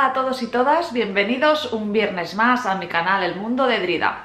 a todos y todas, bienvenidos un viernes más a mi canal El Mundo de Drida.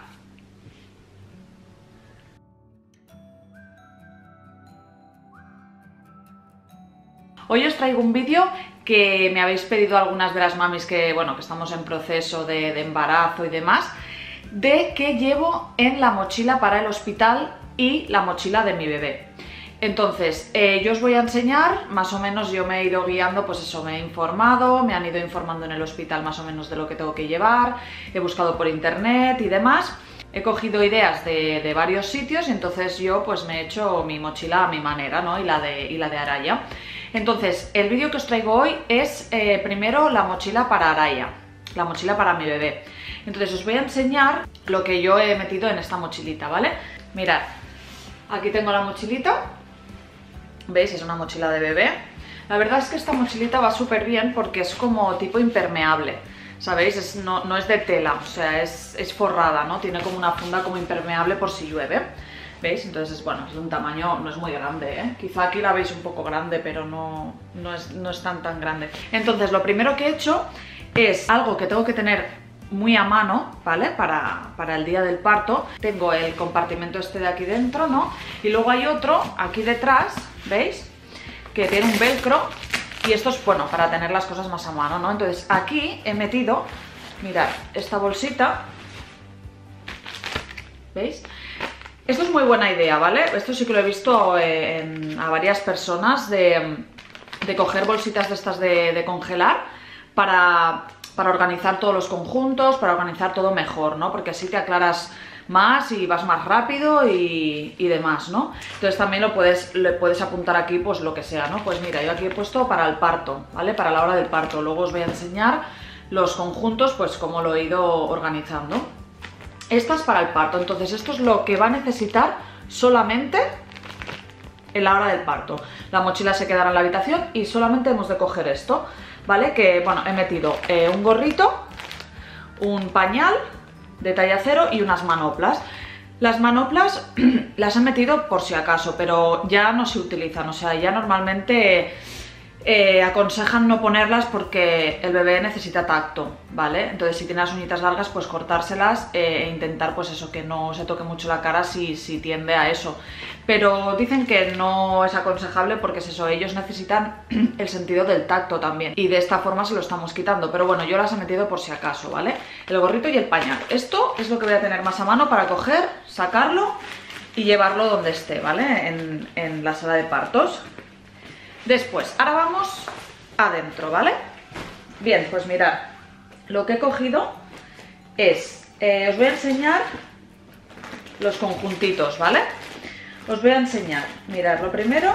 Hoy os traigo un vídeo que me habéis pedido algunas de las mamis que estamos en proceso de embarazo y demás, de qué llevo en la mochila para el hospital y la mochila de mi bebé. Entonces, yo os voy a enseñar, más o menos yo me he ido guiando, pues eso, me he informado, me han ido informando en el hospital más o menos de lo que tengo que llevar, he buscado por internet y demás, he cogido ideas de varios sitios y entonces yo pues me he hecho mi mochila a mi manera, ¿no? Y la de Araya. Entonces, el vídeo que os traigo hoy es primero la mochila para Araya, la mochila para mi bebé. Entonces os voy a enseñar lo que yo he metido en esta mochilita, ¿vale? Mirad, aquí tengo la mochilita. ¿Veis? Es una mochila de bebé. La verdad es que esta mochilita va súper bien porque es como tipo impermeable, ¿sabéis? No es de tela, o sea, es forrada, ¿no? Tiene como una funda como impermeable por si llueve. ¿Veis? Entonces, bueno, es de un tamaño, no es muy grande, ¿eh? Quizá aquí la veis un poco grande, pero no es tan grande. Entonces, lo primero que he hecho es algo que tengo que tener muy a mano, ¿vale? Para el día del parto. Tengo el compartimento este de aquí dentro, ¿no? Y luego hay otro aquí detrás, ¿veis? Que tiene un velcro y esto es, bueno, para tener las cosas más a mano, ¿no? Entonces aquí he metido, mirad, esta bolsita, ¿veis? Esto es muy buena idea, ¿vale? Esto sí que lo he visto a varias personas de coger bolsitas de estas de congelar para organizar todos los conjuntos, para organizar todo mejor, ¿no? Porque así te aclaras más y vas más rápido y demás, ¿no? Entonces también le puedes apuntar aquí pues lo que sea, ¿no? Pues mira, yo aquí he puesto para el parto, ¿vale? Para la hora del parto. Luego os voy a enseñar los conjuntos, pues cómo lo he ido organizando. Esta es para el parto, entonces esto es lo que va a necesitar solamente en la hora del parto. La mochila se quedará en la habitación y solamente hemos de coger esto, ¿vale? Que, bueno, he metido un gorrito, un pañal de talla 0 y unas manoplas. Las manoplas las he metido por si acaso, pero ya no se utilizan, o sea, ya normalmente aconsejan no ponerlas porque el bebé necesita tacto, ¿vale? Entonces si tiene las uñitas largas, pues cortárselas e intentar, pues eso, que no se toque mucho la cara si tiende a eso. Pero dicen que no es aconsejable porque es eso, ellos necesitan el sentido del tacto también y de esta forma se lo estamos quitando, pero bueno, yo las he metido por si acaso, ¿vale? El gorrito y el pañal. Esto es lo que voy a tener más a mano para coger, sacarlo y llevarlo donde esté, ¿vale? En la sala de partos. Después, ahora vamos adentro, ¿vale? Bien, pues mirad, lo que he cogido es, os voy a enseñar los conjuntitos, ¿vale? Os voy a enseñar, mirad, lo primero,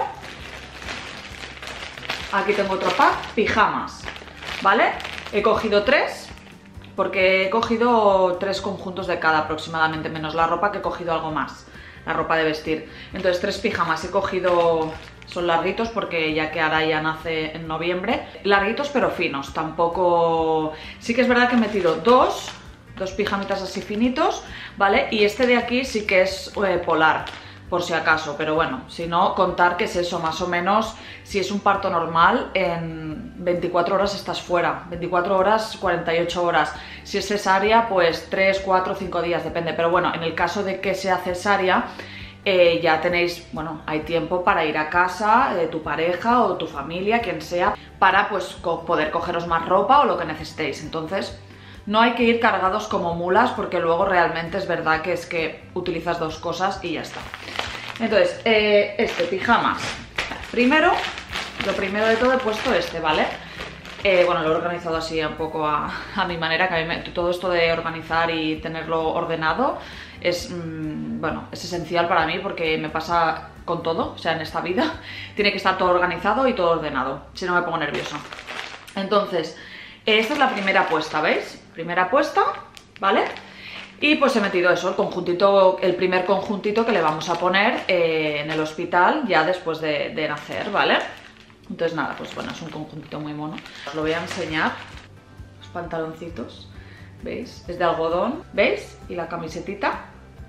aquí tengo otro pack, pijamas, ¿vale? He cogido 3, porque he cogido 3 conjuntos de cada aproximadamente, menos la ropa que he cogido algo más, la ropa de vestir. Entonces 3 pijamas he cogido. Son larguitos porque ya que Araya nace en noviembre. Larguitos pero finos, tampoco... Sí que es verdad que he metido dos pijamitas así finitos, ¿vale? Y este de aquí sí que es polar, por si acaso. Pero bueno, si no, contar que es eso, más o menos, si es un parto normal, en 24 horas estás fuera. 24 horas, 48 horas. Si es cesárea, pues 3, 4, 5 días, depende. Pero bueno, en el caso de que sea cesárea... ya tenéis, bueno, hay tiempo para ir a casa de tu pareja o tu familia, quien sea, para pues poder cogeros más ropa o lo que necesitéis. Entonces no hay que ir cargados como mulas porque luego realmente es verdad que es que utilizas 2 cosas y ya está. Entonces, pijamas. Primero, lo primero de todo he puesto ¿vale? Bueno, lo he organizado así un poco a mi manera, que a mí todo esto de organizar y tenerlo ordenado es, bueno, es esencial para mí porque me pasa con todo, o sea, en esta vida tiene que estar todo organizado y todo ordenado, si no me pongo nerviosa. Entonces, esta es la primera puesta, ¿veis? Primera puesta, ¿vale? Y pues he metido eso, el conjuntito, el primer conjuntito que le vamos a poner en el hospital ya después de nacer, ¿vale? Entonces nada, pues bueno, es un conjuntito muy mono. Os lo voy a enseñar, los pantaloncitos, ¿veis? Es de algodón, ¿veis? Y la camisetita.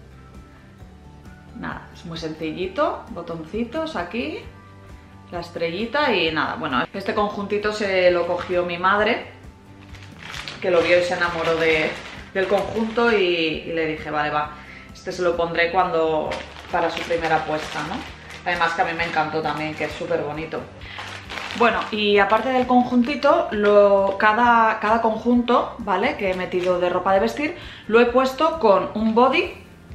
Nada, es muy sencillito, botoncitos aquí, la estrellita y nada. Bueno, este conjuntito se lo cogió mi madre que lo vio y se enamoró del conjunto y le dije, vale, va, este se lo pondré para su primera apuesta, ¿no? Además que a mí me encantó también, que es súper bonito. Bueno, y aparte del conjuntito, cada conjunto, ¿vale?, que he metido de ropa de vestir, lo he puesto con un body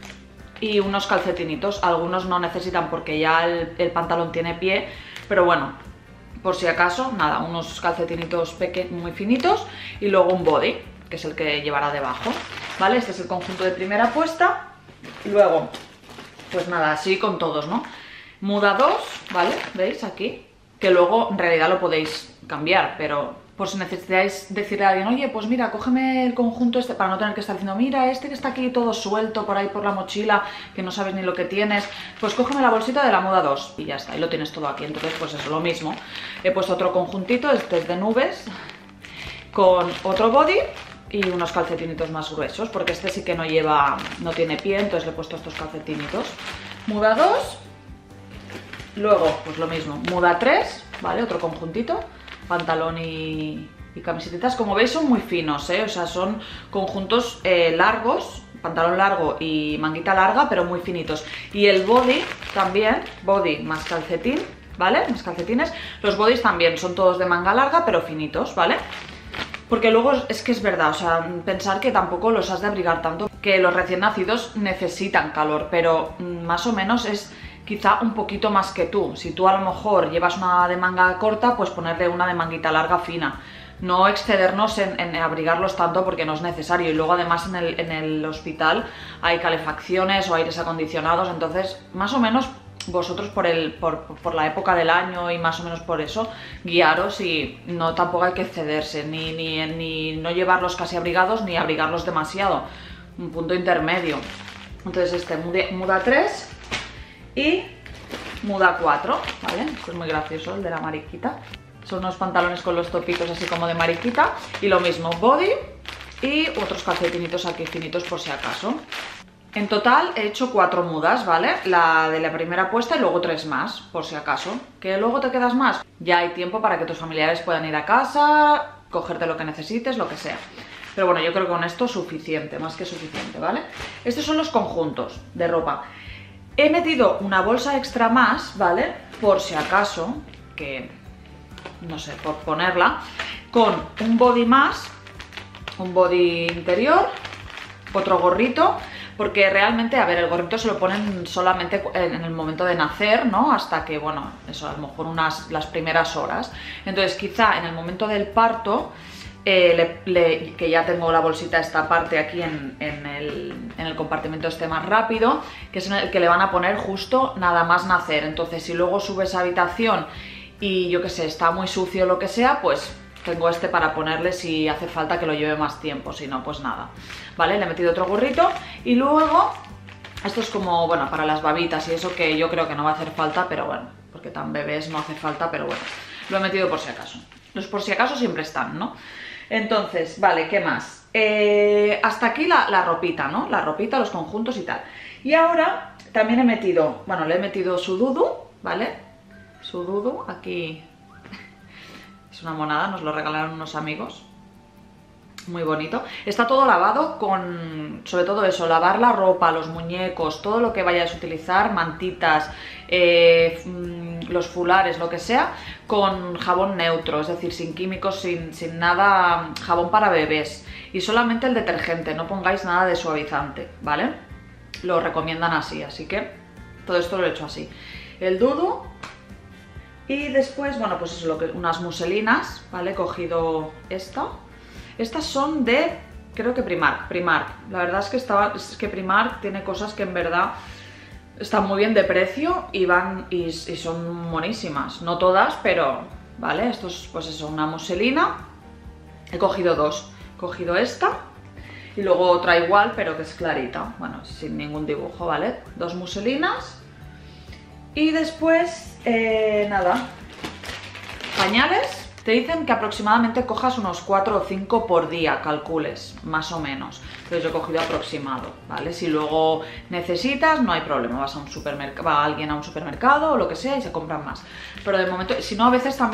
y unos calcetinitos. Algunos no necesitan porque ya el pantalón tiene pie, pero bueno, por si acaso, nada, unos calcetinitos muy finitos y luego un body, que es el que llevará debajo, ¿vale? Este es el conjunto de primera puesta. Luego, pues nada, así con todos, ¿no? Muda 2, ¿vale? ¿Veis aquí? Que luego en realidad lo podéis cambiar, pero por si necesitáis decirle a alguien, oye, pues mira, cógeme el conjunto este, para no tener que estar diciendo, mira, este que está aquí todo suelto por ahí por la mochila, que no sabes ni lo que tienes, pues cógeme la bolsita de la muda 2 y ya está, y lo tienes todo aquí. Entonces pues es lo mismo. He puesto otro conjuntito, este es de nubes, con otro body y unos calcetinitos más gruesos, porque este sí que no tiene pie, entonces le he puesto estos calcetinitos. Muda 2, luego pues lo mismo, muda 3, ¿vale? Otro conjuntito, pantalón y camisetas. Como veis son muy finos, ¿eh? O sea, son conjuntos largos, pantalón largo y manguita larga, pero muy finitos. Y el body también, body más calcetín, ¿vale? Más calcetines. Los bodys también son todos de manga larga, pero finitos, ¿vale? Porque luego es que es verdad, o sea, pensar que tampoco los has de abrigar tanto, que los recién nacidos necesitan calor, pero más o menos es quizá un poquito más que tú. Si tú a lo mejor llevas una de manga corta, pues ponerle una de manguita larga fina. No excedernos en abrigarlos tanto porque no es necesario. Y luego además en el hospital hay calefacciones o aires acondicionados, entonces más o menos vosotros por la época del año y más o menos por eso, guiaros y no tampoco hay que excederse, ni no llevarlos casi abrigados ni abrigarlos demasiado. Un punto intermedio. Entonces este muda 3 y muda 4, ¿vale? Esto es muy gracioso, el de la mariquita. Son unos pantalones con los topitos así como de mariquita. Y lo mismo, body y otros calcetinitos aquí finitos por si acaso. En total he hecho 4 mudas, ¿vale? La de la primera puesta y luego 3 más, por si acaso. ¿Que luego te quedas más? Ya hay tiempo para que tus familiares puedan ir a casa, cogerte lo que necesites, lo que sea. Pero bueno, yo creo que con esto suficiente, más que suficiente, ¿vale? Estos son los conjuntos de ropa. He metido una bolsa extra más, ¿vale? Por si acaso, que no sé, por ponerla, con un body más, un body interior, otro gorrito, porque realmente, a ver, el gorrito se lo ponen solamente en el momento de nacer, ¿no? Hasta que, bueno, eso, a lo mejor las primeras horas. Entonces, quizá en el momento del parto, que ya tengo la bolsita esta parte aquí en el compartimento este más rápido, que es en el que le van a poner justo nada más nacer. Entonces, si luego subes a habitación y yo que sé, está muy sucio o lo que sea, pues tengo este para ponerle si hace falta que lo lleve más tiempo, si no, pues nada. Vale, le he metido otro gorrito y luego, esto es como, bueno, para las babitas y eso que yo creo que no va a hacer falta, pero bueno, porque tan bebés no hace falta, pero bueno, lo he metido por si acaso. Los por si acaso siempre están, ¿no? Entonces, vale, ¿qué más? Hasta aquí la ropita, ¿no? La ropita, los conjuntos y tal. Y ahora también he metido, bueno, le he metido su dudu, ¿vale? Su dudu, aquí es una monada, nos lo regalaron unos amigos. Muy bonito. Está todo lavado con, sobre todo eso, lavar la ropa, los muñecos, todo lo que vayas a utilizar, mantitas, los fulares, lo que sea, con jabón neutro, es decir, sin químicos, sin nada, jabón para bebés. Y solamente el detergente, no pongáis nada de suavizante, ¿vale? Lo recomiendan así, así que todo esto lo he hecho así. El dudu. Y después, bueno, pues eso, unas muselinas, ¿vale? He cogido esta. Estas son de, creo que Primark. La verdad es que Primark tiene cosas que en verdad están muy bien de precio y son monísimas. No todas, pero, ¿vale? Esto es, pues eso, una muselina. He cogido 2. He cogido esta y luego otra igual, pero que es clarita. Bueno, sin ningún dibujo, ¿vale? 2 muselinas. Y después, nada, pañales. Te dicen que aproximadamente cojas unos 4 o 5 por día, calcules, más o menos. Entonces yo he cogido aproximado, ¿vale? Si luego necesitas, no hay problema, vas a un supermercado, va alguien a un supermercado o lo que sea y se compran más. Pero de momento, si no, a veces también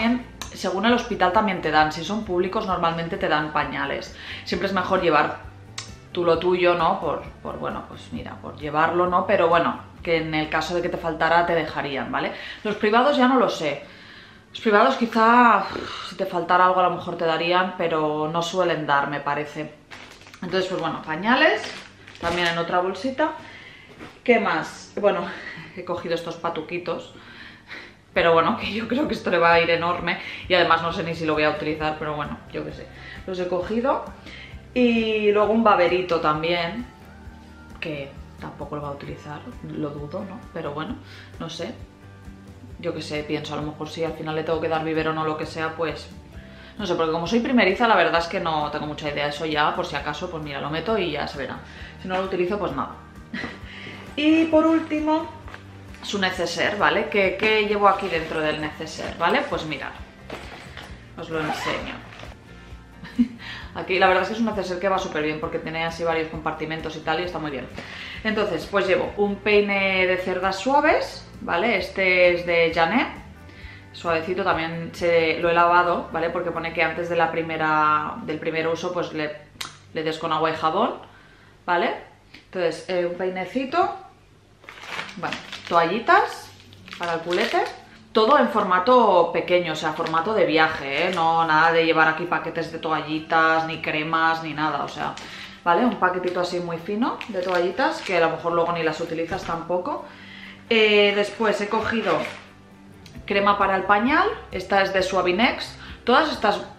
según el hospital también te dan, si son públicos normalmente te dan pañales. Siempre es mejor llevar tú lo tuyo, ¿no? Bueno, pues mira, por llevarlo, ¿no? Pero bueno, que en el caso de que te faltara te dejarían, ¿vale? Los privados ya no lo sé. Los privados quizá, si te faltara algo a lo mejor te darían, pero no suelen dar, me parece. Entonces, pues bueno, pañales, también en otra bolsita. ¿Qué más? Bueno, he cogido estos patuquitos, pero bueno, que yo creo que esto le va a ir enorme y además no sé ni si lo voy a utilizar, pero bueno, yo qué sé. Los he cogido y luego un baberito también, que tampoco lo va a utilizar, lo dudo, ¿no? Pero bueno, no sé. Yo qué sé, pienso, a lo mejor si al final le tengo que dar biberón o lo que sea, pues... No sé, porque como soy primeriza, la verdad es que no tengo mucha idea de eso ya, por si acaso, pues mira, lo meto y ya se verá. Si no lo utilizo, pues nada. Y por último, su neceser, ¿vale? ¿Qué llevo aquí dentro del neceser, ¿vale? Pues mirad, os lo enseño. Aquí la verdad es que es un neceser que va súper bien porque tiene así varios compartimentos y tal y está muy bien. Entonces, pues llevo un peine de cerdas suaves, ¿vale? Este es de Janet, suavecito, también lo he lavado, ¿vale? Porque pone que antes de del primer uso pues le des con agua y jabón, ¿vale? Entonces, un peinecito, bueno, toallitas para el culete. Todo en formato pequeño, o sea, formato de viaje, ¿eh? No nada de llevar aquí paquetes de toallitas, ni cremas, ni nada, o sea, ¿vale? Un paquetito así muy fino de toallitas, que a lo mejor luego ni las utilizas tampoco. Después he cogido crema para el pañal, esta es de Suavinex. Todas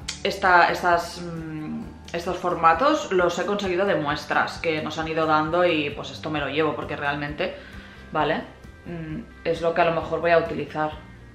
estos formatos los he conseguido de muestras que nos han ido dando y pues esto me lo llevo porque realmente, ¿vale? Es lo que a lo mejor voy a utilizar.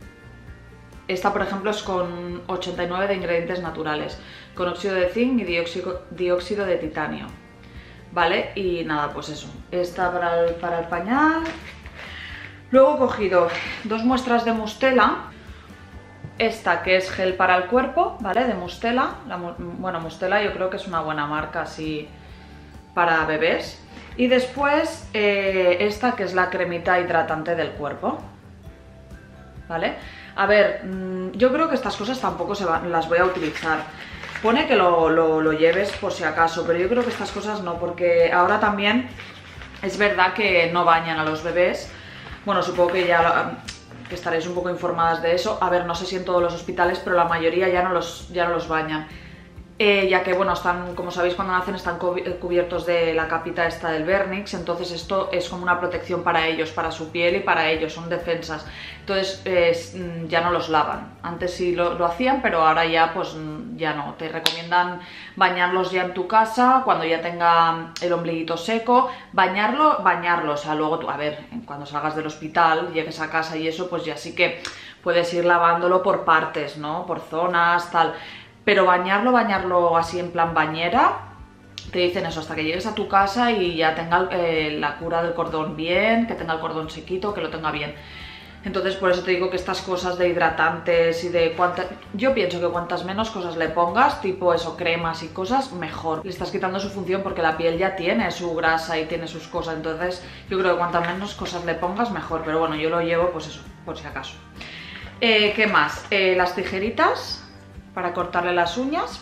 Esta, por ejemplo, es con 89 de ingredientes naturales, con óxido de zinc y dióxido de titanio, ¿vale? Y nada, pues eso, esta para el pañal. Luego he cogido 2 muestras de Mustela, esta que es gel para el cuerpo, ¿vale? De Mustela. Bueno, Mustela yo creo que es una buena marca así para bebés. Y después esta que es la cremita hidratante del cuerpo, ¿vale? A ver, yo creo que estas cosas tampoco las voy a utilizar. Pone que lo lleves por si acaso, pero yo creo que estas cosas no, porque ahora también es verdad que no bañan a los bebés. Bueno, supongo que ya que estaréis un poco informadas de eso. A ver, no sé si en todos los hospitales, pero la mayoría ya no los bañan. Ya que, bueno, están, como sabéis, cuando nacen están cubiertos de la capita esta del vernix, entonces esto es como una protección para ellos, para su piel y para ellos, son defensas. Entonces ya no los lavan. Antes sí lo hacían, pero ahora ya pues ya no. Te recomiendan bañarlos ya en tu casa, cuando ya tenga el ombliguito seco, bañarlo, o sea, luego tú, a ver, cuando salgas del hospital, llegues a casa y eso, pues ya sí que puedes ir lavándolo por partes, ¿no? Por zonas, tal. Pero bañarlo así en plan bañera, te dicen eso, hasta que llegues a tu casa y ya tenga la cura del cordón bien, que tenga el cordón sequito, que lo tenga bien. Entonces por eso te digo que estas cosas de hidratantes y de yo pienso que cuantas menos cosas le pongas, tipo eso, cremas y cosas, mejor. Le estás quitando su función porque la piel ya tiene su grasa y tiene sus cosas, entonces yo creo que cuantas menos cosas le pongas, mejor. Pero bueno, yo lo llevo pues eso, por si acaso. ¿Qué más? Las tijeritas para cortarle las uñas.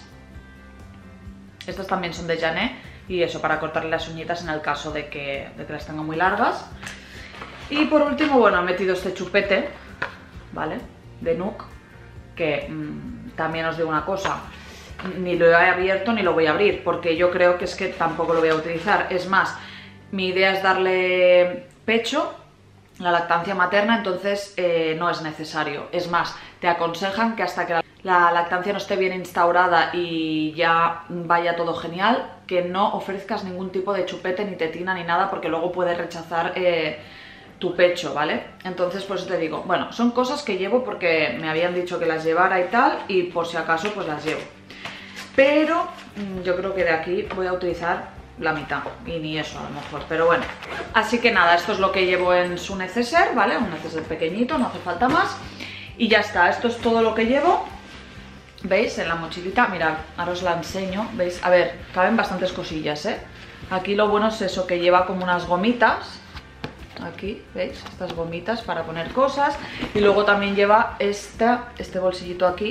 Estas también son de Janet y eso, para cortarle las uñitas en el caso de que las tenga muy largas. Y por último, bueno, he metido este chupete, ¿vale? De Nuuk, que también os digo una cosa, ni lo he abierto ni lo voy a abrir, porque yo creo que es que tampoco lo voy a utilizar. Es más, mi idea es darle pecho, la lactancia materna, entonces no es necesario. Es más, te aconsejan que hasta que la lactancia no esté bien instaurada y ya vaya todo genial, que no ofrezcas ningún tipo de chupete, ni tetina, ni nada, porque luego puede rechazar tu pecho, ¿vale? Entonces, pues te digo, bueno, son cosas que llevo porque me habían dicho que las llevara y tal, y por si acaso, pues las llevo. Pero yo creo que de aquí voy a utilizar la mitad, y ni eso a lo mejor, pero bueno. Así que nada, esto es lo que llevo en su neceser, ¿vale? Un neceser pequeñito, no hace falta más. Y ya está, esto es todo lo que llevo. ¿Veis? En la mochilita, mirad, ahora os la enseño, ¿veis? A ver, caben bastantes cosillas, ¿eh? Aquí lo bueno es eso, que lleva como unas gomitas. Aquí, ¿veis? Estas gomitas para poner cosas. Y luego también lleva este bolsillito aquí,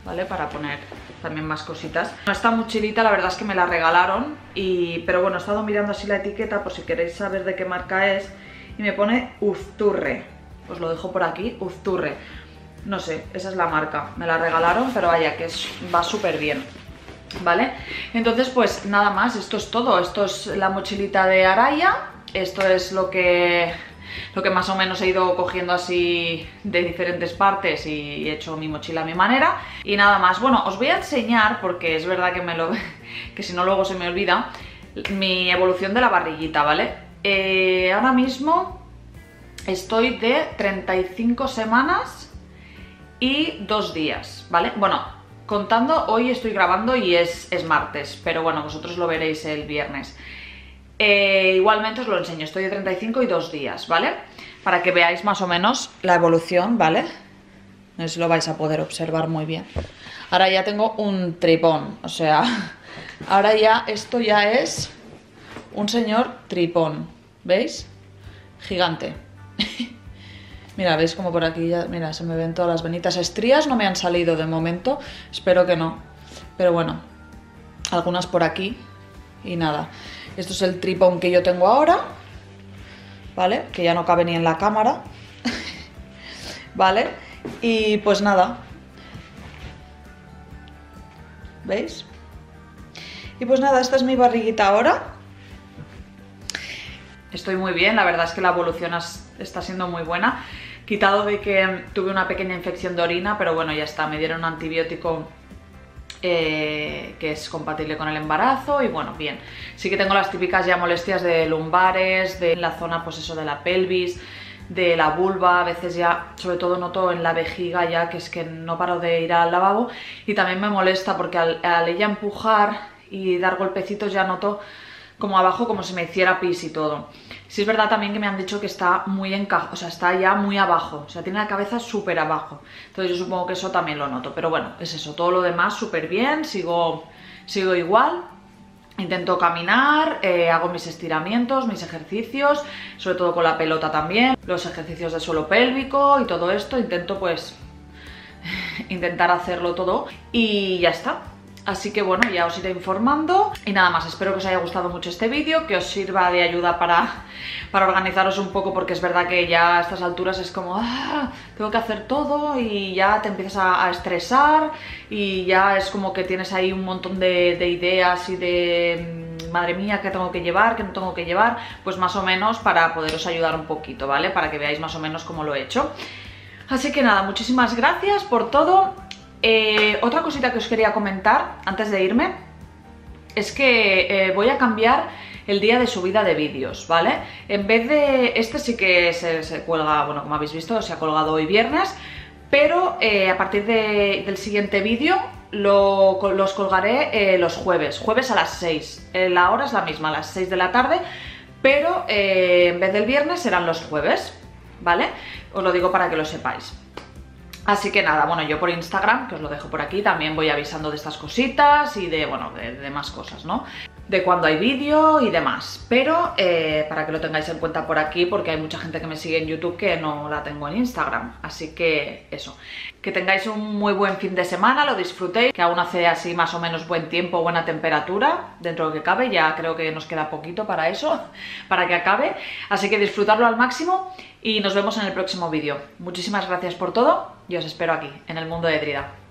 ¿vale? Para poner también más cositas. Esta mochilita la verdad es que me la regalaron, pero bueno, he estado mirando así la etiqueta por si queréis saber de qué marca es, y me pone Uzturre. Os lo dejo por aquí, Uzturre. No sé, esa es la marca. Me la regalaron, pero vaya, que va súper bien, ¿vale? Entonces, pues nada más, esto es todo. Esto es la mochilita de Araya. Esto es lo que más o menos he ido cogiendo así de diferentes partes y he hecho mi mochila a mi manera. Y nada más. Bueno, os voy a enseñar, porque es verdad que si no luego se me olvida, mi evolución de la barriguita, ¿vale? Ahora mismo estoy de 35 semanas y 2 días, ¿vale? Bueno, contando, hoy estoy grabando y es martes, pero bueno, vosotros lo veréis el viernes. Igualmente os lo enseño, estoy de 35 y 2 días, ¿vale? Para que veáis más o menos la evolución, ¿vale? No sé si lo vais a poder observar muy bien. Ahora ya tengo un tripón, o sea, ahora ya esto ya es un señor tripón, ¿veis? Gigante. Mira, veis como por aquí ya, mira, se me ven todas las venitas. Estrías no me han salido de momento, espero que no. Pero bueno, algunas por aquí y nada. Esto es el tripón que yo tengo ahora, ¿vale? Que ya no cabe ni en la cámara, ¿vale? Y pues nada, ¿veis? Y pues nada, esta es mi barriguita ahora. Estoy muy bien, la verdad es que la evolución está siendo muy buena. Quitado de que tuve una pequeña infección de orina, pero bueno, ya está, me dieron un antibiótico que es compatible con el embarazo y bueno, bien. Sí que tengo las típicas ya molestias de lumbares, de la zona pues eso de la pelvis, de la vulva, a veces ya, sobre todo noto en la vejiga ya que es que no paro de ir al lavabo y también me molesta porque al ella empujar y dar golpecitos ya noto como abajo como si me hiciera pis y todo. Sí es verdad también que me han dicho que está muy o sea, está ya muy abajo, o sea, tiene la cabeza súper abajo. Entonces yo supongo que eso también lo noto, pero bueno, es eso, todo lo demás súper bien, sigo igual. Intento caminar, hago mis estiramientos, mis ejercicios, sobre todo con la pelota también, los ejercicios de suelo pélvico y todo esto, intento pues intentar hacerlo todo y ya está. Así que bueno, ya os iré informando y nada más, espero que os haya gustado mucho este vídeo, que os sirva de ayuda para organizaros un poco, porque es verdad que ya a estas alturas es como, tengo que hacer todo y ya te empiezas a estresar y ya es como que tienes ahí un montón de ideas y de, madre mía, ¿qué tengo que llevar? ¿Qué no tengo que llevar? Pues más o menos para poderos ayudar un poquito, ¿vale? Para que veáis más o menos cómo lo he hecho. Así que nada, muchísimas gracias por todo. Otra cosita que os quería comentar antes de irme es que voy a cambiar el día de subida de vídeos, ¿vale? En vez de este sí que se cuelga, bueno, como habéis visto, se ha colgado hoy viernes, pero a partir del siguiente vídeo los colgaré los jueves a las 6. La hora es la misma, a las 6 de la tarde, pero en vez del viernes serán los jueves, ¿vale? Os lo digo para que lo sepáis. Así que nada, bueno, yo por Instagram, que os lo dejo por aquí, también voy avisando de estas cositas y de, bueno, de más cosas, ¿no? De cuando hay vídeo y demás. Pero para que lo tengáis en cuenta por aquí, porque hay mucha gente que me sigue en YouTube que no la tengo en Instagram. Así que eso. Que tengáis un muy buen fin de semana, lo disfrutéis, que aún hace así más o menos buen tiempo, buena temperatura, dentro de lo que cabe. Ya creo que nos queda poquito para eso, para que acabe. Así que disfrutarlo al máximo y nos vemos en el próximo vídeo. Muchísimas gracias por todo y os espero aquí, en el mundo de Drida.